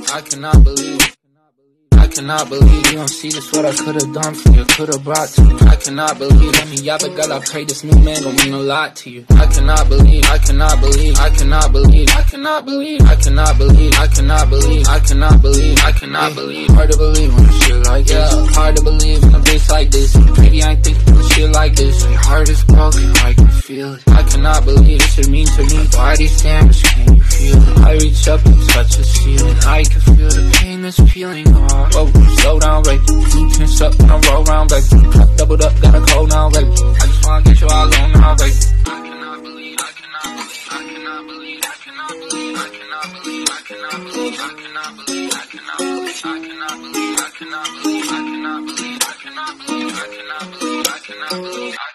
I cannot believe it. I cannot believe you don't see this, what I could've done for you, could've brought to you. I cannot believe, let me yabba girl, I pray this new man gon' mean a lot to you. I cannot believe, I cannot believe, I cannot believe, I cannot believe, I cannot believe, I cannot believe, I cannot believe, I cannot believe. Hard to believe when shit like this, hard to believe in a bitch like this. Maybe I ain't thinking of shit like this. Your heart is broken, I can feel it. I cannot believe it should mean to me. Why these damage, can you feel it? I reach up and touch the ceiling, I can feel the pain that's peeling off. Whoa, slow down, baby. You tense up when I roll around, baby. I doubled up, got a cold now, baby. I just wanna get you all alone now, baby. I cannot believe, I cannot believe, I cannot believe, I cannot believe, I cannot believe, I cannot believe, I cannot believe, I cannot believe, I cannot believe, I cannot believe, I cannot believe, I cannot believe, I cannot believe, I cannot believe, I cannot believe.